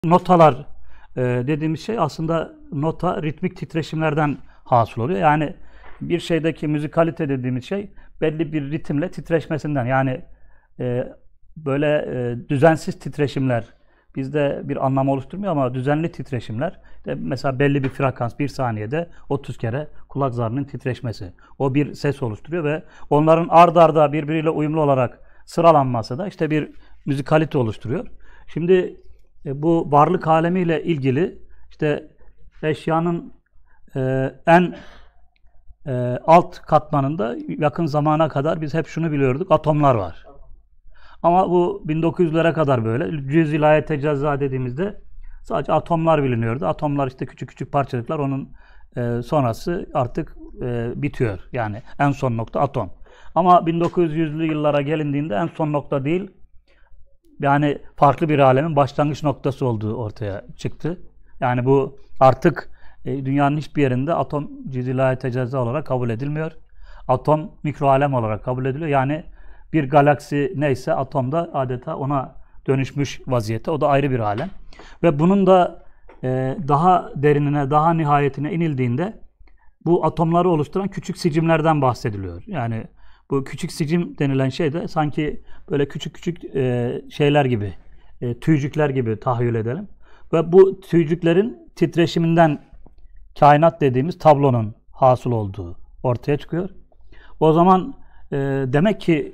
Notalar dediğimiz şey aslında nota ritmik titreşimlerden hasıl oluyor. Yani bir şeydeki müzikalite dediğimiz şey belli bir ritimle titreşmesinden. Yani düzensiz titreşimler bizde bir anlam oluşturmuyor ama düzenli titreşimler mesela belli bir frekans bir saniyede 30 kere kulak zarının titreşmesi. O bir ses oluşturuyor ve onların ard arda birbiriyle uyumlu olarak sıralanması da işte bir müzikalite oluşturuyor. Şimdi bu varlık alemiyle ilgili işte eşyanın en alt katmanında yakın zamana kadar biz hep şunu biliyorduk, atomlar var. Ama bu 1900'lere kadar böyle cüz-i la yetecezza dediğimizde sadece atomlar biliniyordu. Atomlar işte küçük küçük parçacıklar, onun sonrası artık bitiyor. Yani en son nokta atom. Ama 1900'lü yıllara gelindiğinde en son nokta değil, yani farklı bir alemin başlangıç noktası olduğu ortaya çıktı. Yani bu artık dünyanın hiçbir yerinde atom cüz-i la yetecezza olarak kabul edilmiyor. Atom mikro alem olarak kabul ediliyor. Yani bir galaksi neyse atom da adeta ona dönüşmüş vaziyette. O da ayrı bir alem. Ve bunun da daha derinine, daha nihayetine inildiğinde bu atomları oluşturan küçük sicimlerden bahsediliyor. Yani bu küçük sicim denilen şey de sanki böyle küçük küçük şeyler gibi, tüycükler gibi tahayyül edelim. Ve bu tüycüklerin titreşiminden kainat dediğimiz tablonun hasıl olduğu ortaya çıkıyor. O zaman demek ki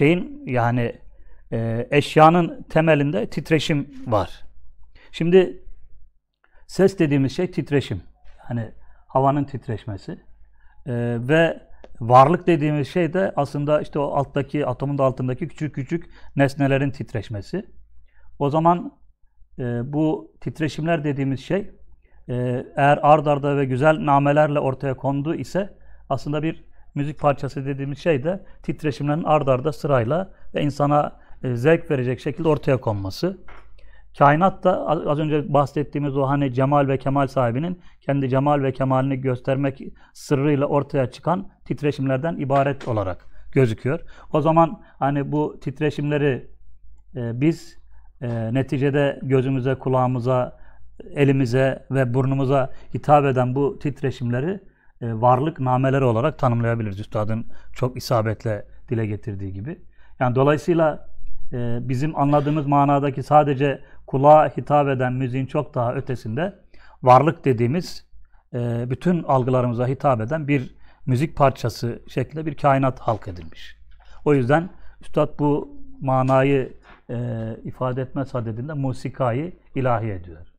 eşyanın temelinde titreşim var. Şimdi ses dediğimiz şey titreşim. Yani havanın titreşmesi. Ve varlık dediğimiz şey de aslında işte o alttaki, atomun da altındaki küçük küçük nesnelerin titreşmesi. O zaman bu titreşimler dediğimiz şey eğer ard arda ve güzel namelerle ortaya konduğu ise aslında bir müzik parçası dediğimiz şey de titreşimlerin ard arda sırayla ve insana zevk verecek şekilde ortaya konması. Kainat da az önce bahsettiğimiz o hani cemal ve kemal sahibinin kendi cemal ve kemalini göstermek sırrıyla ortaya çıkan titreşimlerden ibaret olarak gözüküyor. O zaman hani bu titreşimleri biz neticede gözümüze, kulağımıza, elimize ve burnumuza hitap eden bu titreşimleri varlık nameleri olarak tanımlayabiliriz. Üstadın çok isabetle dile getirdiği gibi. Yani dolayısıyla bizim anladığımız manadaki sadece kulağa hitap eden müziğin çok daha ötesinde varlık dediğimiz bütün algılarımıza hitap eden bir müzik parçası şeklinde bir kainat halk edilmiş. O yüzden Üstad bu manayı ifade etme sadedinde musikayı ilahi ediyor.